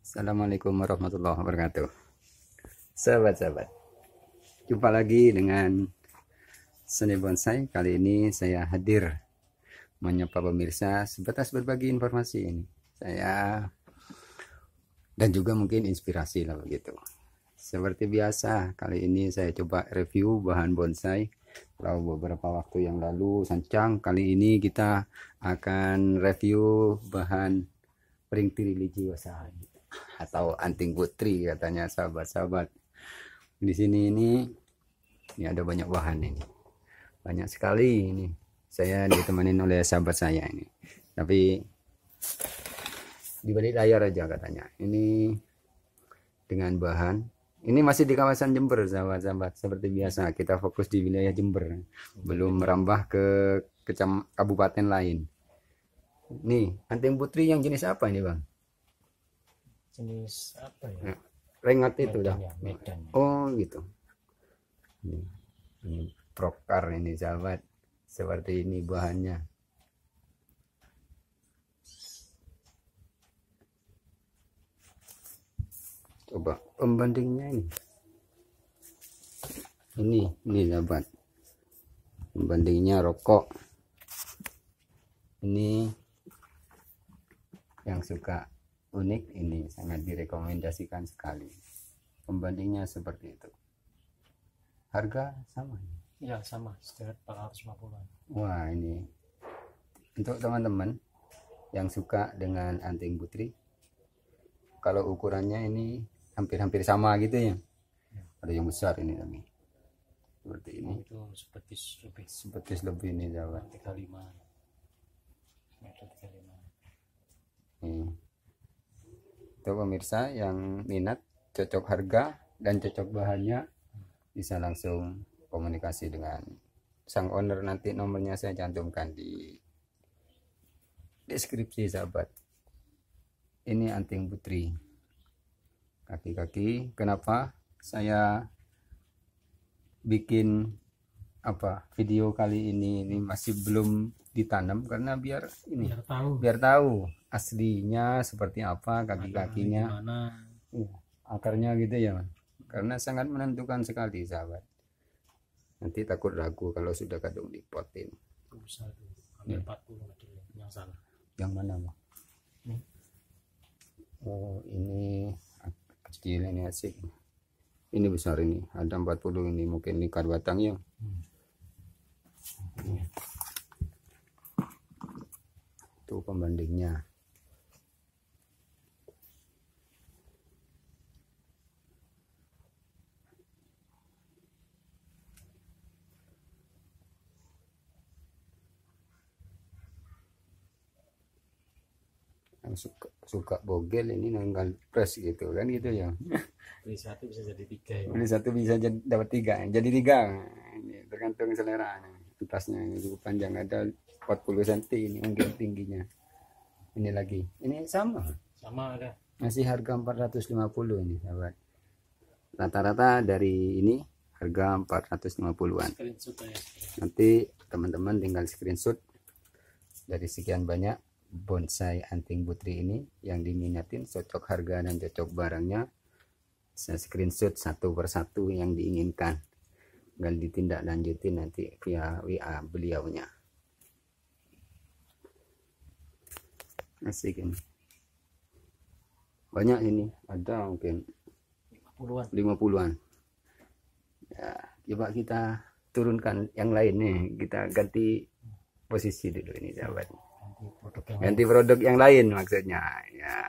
Assalamualaikum warahmatullahi wabarakatuh. Sahabat-sahabat, jumpa lagi dengan Seni Bonsai. Kali ini saya hadir menyapa pemirsa sebatas berbagi informasi ini. Saya dan juga mungkin inspirasi lah begitu. Seperti biasa, kali ini saya coba review bahan bonsai. Kalau beberapa waktu yang lalu sancang, kali ini kita akan review bahan pring religiusa atau anting putri katanya sahabat-sahabat. Di sini ini ada banyak bahan ini, banyak sekali ini. Saya ditemenin oleh sahabat saya ini, tapi di balik layar aja katanya. Ini dengan bahan ini masih di kawasan Jember sahabat-sahabat. Seperti biasa kita fokus di wilayah Jember, belum merambah ke kabupaten lain. Nih anting putri yang jenis apa ini bang? Jenis apa ya? Rengat itu dah. Ya, Medan. Oh gitu. Ini prokar ini sahabat. Seperti ini bahannya. Coba pembandingnya ini. Ini sahabat. Pembandingnya rokok. Ini yang suka unik ini sangat direkomendasikan sekali. Pembandingnya seperti itu. Harga sama? Ya sama, sekitar 450-an. Wah ini untuk teman-teman yang suka dengan anting putri, kalau ukurannya ini hampir-hampir sama gitu ya. Ada yang besar ini tapi seperti ini. Itu sepetis lebih ini sahabat. 35 meter 35. Untuk pemirsa yang minat, cocok harga dan cocok bahannya, bisa langsung komunikasi dengan sang owner. Nanti nomornya saya cantumkan di deskripsi sahabat. Ini anting putri kaki-kaki. Kenapa saya bikin video kali ini masih belum ditanam, karena biar tahu aslinya seperti apa kaki-kakinya, akarnya gitu ya, karena sangat menentukan sekali sahabat. Nanti takut ragu kalau sudah kadung dipotin. Besar tuh, hampir 40 yang salah. Yang mana bang? Oh ini kecil, ini asik. Ini besar, ini ada 40 ini, mungkin ini kar batang ya. Itu pembandingnya. Yang suka bogel ini nanggal press gitu kan gitu ya. Beli satu bisa jadi 3 ya. Beli satu bisa dapat 3, jadi 3. Ini tergantung selera. Atasnya ini cukup panjang, ada 40 cm ini mungkin tingginya. Ini lagi, ini sama Ada masih harga 450 ini sahabat. Rata-rata dari ini harga 450-an. Nanti teman-teman tinggal screenshot dari sekian banyak bonsai anting putri ini yang diminatin, cocok harga dan cocok barangnya, saya screenshot satu persatu yang diinginkan, tinggal ditindaklanjuti nanti via WA beliaunya. Asik ini, banyak ini, ada mungkin 50-an. Ya, coba kita turunkan yang lain nih, kita ganti posisi dulu ini sahabat. Ganti produk yang lain maksudnya ya.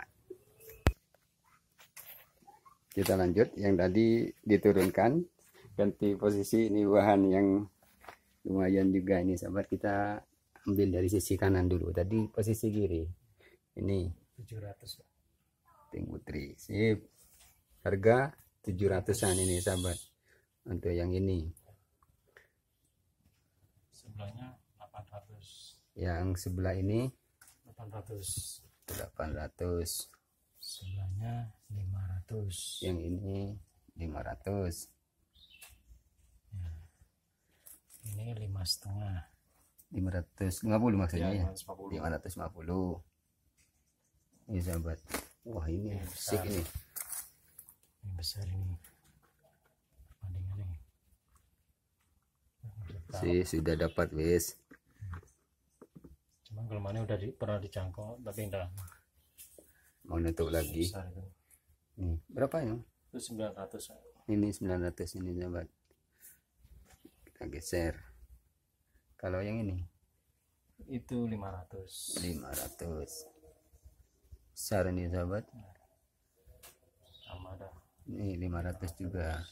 Kita lanjut yang tadi diturunkan, ganti posisi. Ini bahan yang lumayan juga ini sahabat. Kita ambil dari sisi kanan dulu, tadi posisi kiri. Ini 700 anting putri, sip. Harga 700-an ini sahabat. Untuk yang ini sebelahnya 800. Yang sebelah ini 800. Sebelahnya 500. Yang ini 500. Ya. Ini 5,5. 550 maksudnya ya. 550. 550. Ini sahabat. Wah ini Ini asik besar. ini. Ini besar ini. Bandingannya. Sih sudah dapat wis. Cuma kalau mana udah pernah dicangkok tapi enggak Mau nutup lagi. besar itu. Nih, berapa ini? Itu 900. Ini 900 ini sahabat. Kita geser. Kalau yang ini Itu 500. 500. Besar ini sahabat. Sama dah. Ini 500 juga.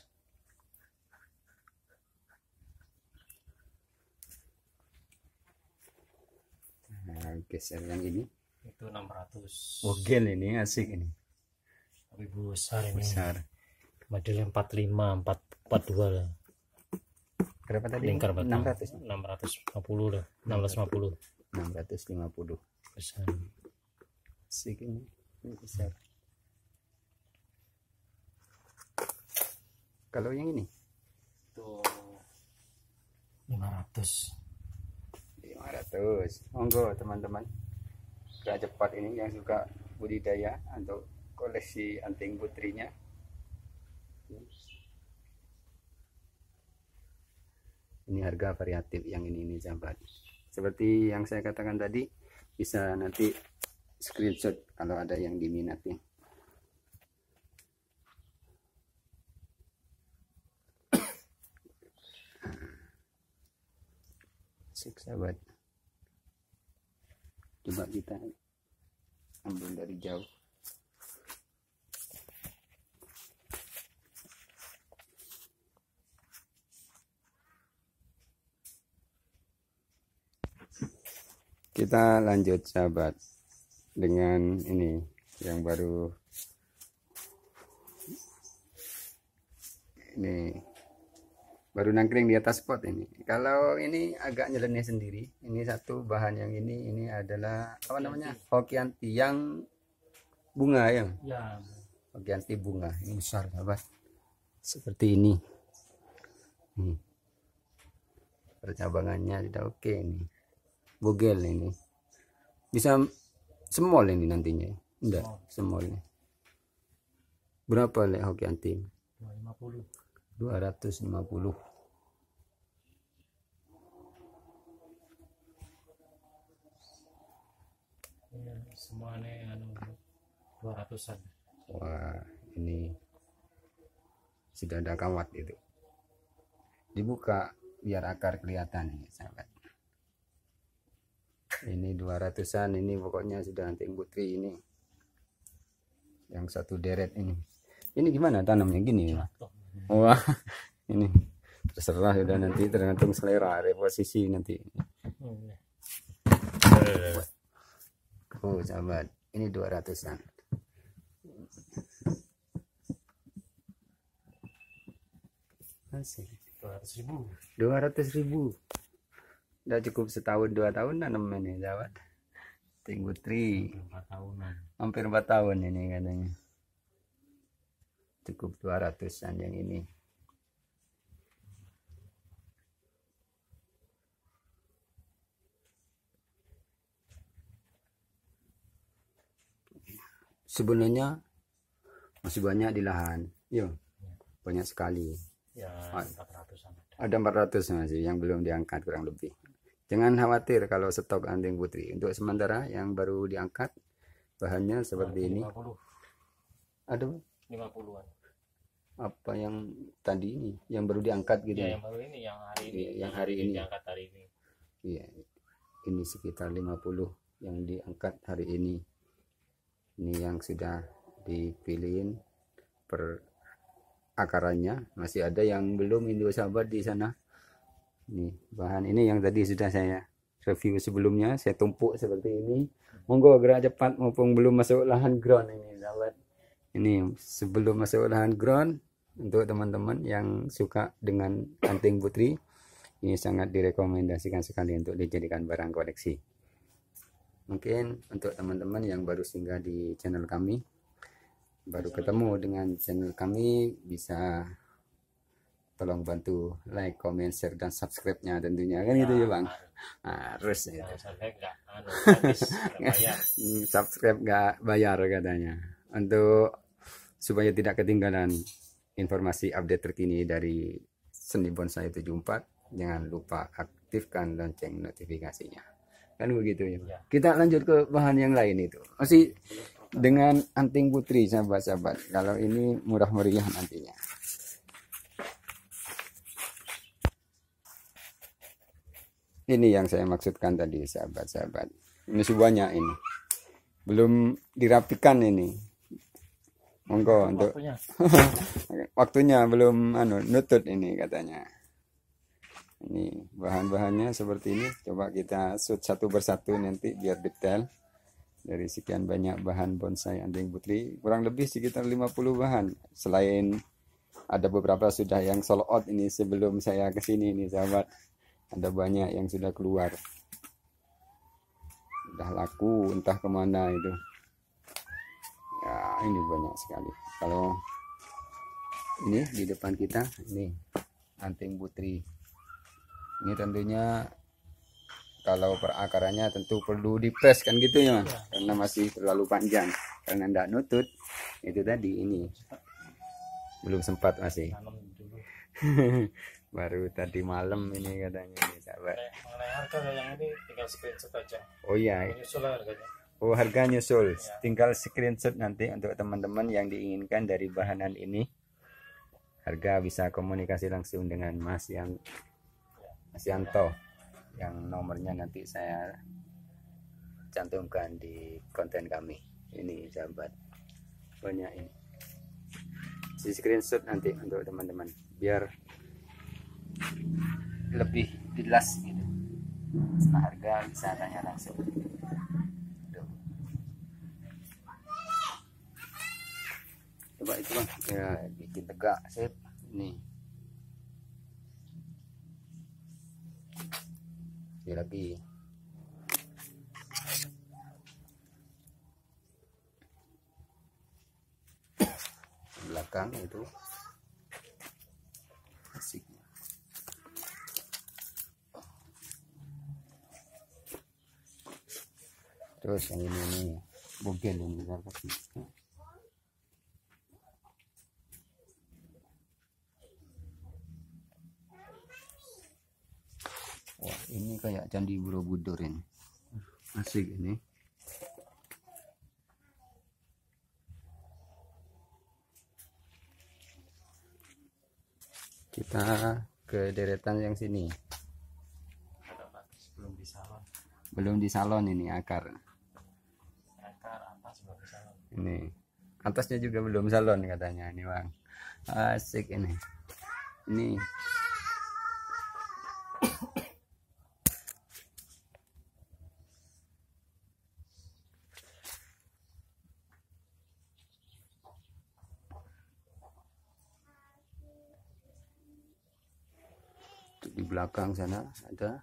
Nah, geser yang ini. Itu 600. Wogel ini asik ini. Tapi besar ini. Besar. Modelnya 45, 42 lah. Berapa tadi? Lingkar batang. 600. 650 lah. 650. 650. Besar. Asik ini. Ini besar. Kalau yang ini Itu 500. 500. Monggo teman-teman. Gak cepat ini yang suka budidaya untuk koleksi anting putrinya. Ini harga variatif yang ini sahabat. Seperti yang saya katakan tadi, bisa nanti screenshot kalau ada yang diminati. Asik sahabat. Coba kita ambil dari jauh. Kita lanjut sahabat dengan ini yang baru ini baru nangkring di atas pot ini. Kalau ini agak nyeleneh sendiri. Ini satu bahan yang ini adalah apa namanya? Hokianti yang bunga ya. Ya. Hokianti bunga. Ini besar sahabat. Seperti ini. Percabangannya sudah oke ini. Bogel ini. Bisa small ini nantinya. Enggak, small ini. Berapa lek Hokianti? 250. 250. Ya, semuanya anu 200-an. Wah, ini sudah ada kawat itu. Dibuka biar akar kelihatan ini, sahabat. Ini 200-an, ini pokoknya sudah anting putri ini. Yang satu deret ini. Ini gimana tanamnya gini ya? Wah, ini terserah sudah nanti tergantung selera reposisi nanti. Oh, sahabat, ini 200-an. Asik. 200.000. 200.000. Udah cukup setahun 2 tahun nanam ini sahabat. Anting putri 4 tahunan. hampir 4 tahun ini katanya. Cukup 200-an yang ini. Sebenarnya masih banyak di lahan. Yo, banyak sekali. Ya, 400-an. Ada 400 masih yang belum diangkat kurang lebih. Jangan khawatir kalau stok anting putri. Untuk sementara yang baru diangkat bahannya seperti ini. 50. Ada 50-an. apa yang tadi ini yang baru diangkat gitu Ya, ya? yang baru ini yang hari ini. Iya, yang hari ini. Diangkat hari ini. Iya. Ini sekitar 50 yang diangkat hari ini. Ini yang sudah dipilihin per akarannya. Masih ada yang belum Indo sahabat di sana. Nih, bahan ini yang tadi sudah saya review sebelumnya, saya tumpuk seperti ini. Monggo gerak cepat mumpung belum masuk lahan ground ini, sahabat. Ini sebelum masuk lahan ground untuk teman-teman yang suka dengan anting putri, ini sangat direkomendasikan sekali untuk dijadikan barang koleksi. Mungkin untuk teman-teman yang baru singgah di channel kami, baru ketemu dengan channel kami, bisa tolong bantu like, comment, share, dan subscribe-nya tentunya kan gitu ya bang. Harus ya. Subscribe nggak anu, gratis, nggak bayar. Subscribe nggak bayar katanya. untuk supaya tidak ketinggalan informasi update terkini dari Seni Bonsai 74, jangan lupa aktifkan lonceng notifikasinya. Kan begitu ya. Ya. Kita lanjut ke bahan yang lain itu. Masih dengan anting putri, sahabat-sahabat. Kalau ini murah meriah nantinya. Ini yang saya maksudkan tadi, sahabat-sahabat. Ini semuanya ini. Belum dirapikan ini. Monggo untuk Waktunya. waktunya belum nutut ini katanya. Ini bahan-bahannya seperti ini. Coba kita shoot satu persatu nanti biar detail. Dari sekian banyak bahan bonsai anting putri, kurang lebih sekitar 50 bahan. Selain ada beberapa sudah yang sold out ini sebelum saya kesini nih sahabat. Ada banyak yang sudah keluar. Sudah laku entah kemana itu. Ya, ini banyak sekali. Kalau ini di depan kita, ini anting putri. Ini tentunya kalau perakarannya tentu perlu dipres kan gitu ya, Mas? Karena masih terlalu panjang. Karena tidak nutut, itu tadi ini belum sempat masih. Tanam dulu. Baru tadi malam ini katanya nih sahabat. Mengenai harga yang ini tinggal screenshot aja. Oh iya, Menyusul harganya. oh harga nyusul. Tinggal screenshot nanti untuk teman-teman yang diinginkan dari bahanan ini. Harga bisa komunikasi langsung dengan Mas Yanto, yang nomornya nanti saya cantumkan di konten kami. Ini sahabat, banyak ini. Si screenshot nanti untuk teman-teman biar lebih jelas gitu. Setelah harga bisa tanya langsung. Tuh. Coba itu bang, ya bikin tegak, sip. Ini. Ini lagi. Belakang itu asik. Terus yang ini bogel ini kita kasih. Wah, ini kayak Candi Borobudur ini. Asik ini. Kita ke deretan yang sini. Belum di salon. Belum di salon ini akar. Akar atas belum di salon. Ini atasnya juga belum salon katanya ini bang. Asik ini. Ini di belakang sana ada.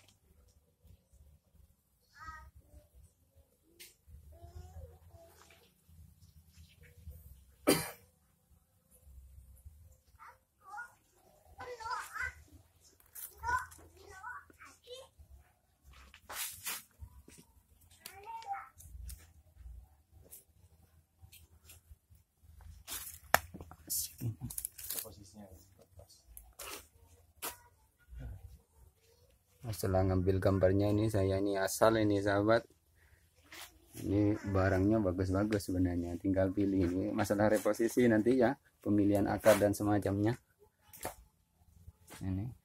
Posisinya pas. Setelah ngambil gambarnya ini saya ini asal ini sahabat. Ini barangnya bagus-bagus sebenarnya, tinggal pilih. Ini masalah reposisi nanti ya, pemilihan akar dan semacamnya. Ini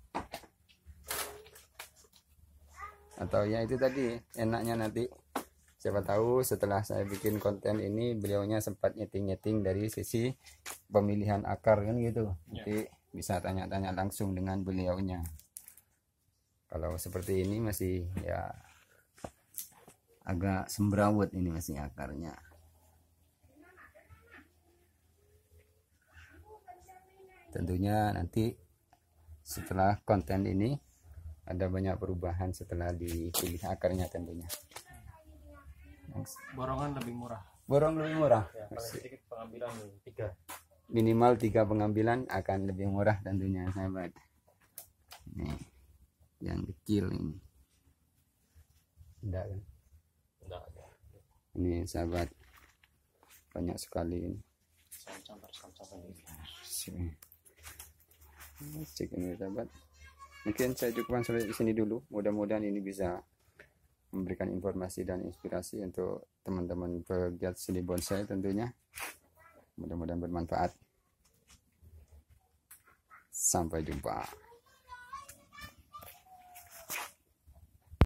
atau ya itu tadi enaknya nanti siapa tahu setelah saya bikin konten ini beliaunya sempat nyeting-nyeting dari sisi pemilihan akar kan gitu. Nanti bisa tanya-tanya langsung dengan beliaunya. Kalau seperti ini masih ya agak semrawut ini masih akarnya. Tentunya nanti setelah konten ini ada banyak perubahan setelah dipilih akarnya tentunya. Borongan lebih murah. Borong lebih murah. Ya, paling sedikit pengambilan 3. Minimal 3 pengambilan akan lebih murah tentunya sahabat. Nih, yang kecil ini. Enggak kan? Enggak ada. Ini sahabat. banyak sekali. Asik ini sahabat. Mungkin saya cukupkan sampai di sini dulu. Mudah-mudahan ini bisa memberikan informasi dan inspirasi untuk teman-teman pegiat seni bonsai tentunya. Mudah-mudahan bermanfaat. Sampai jumpa.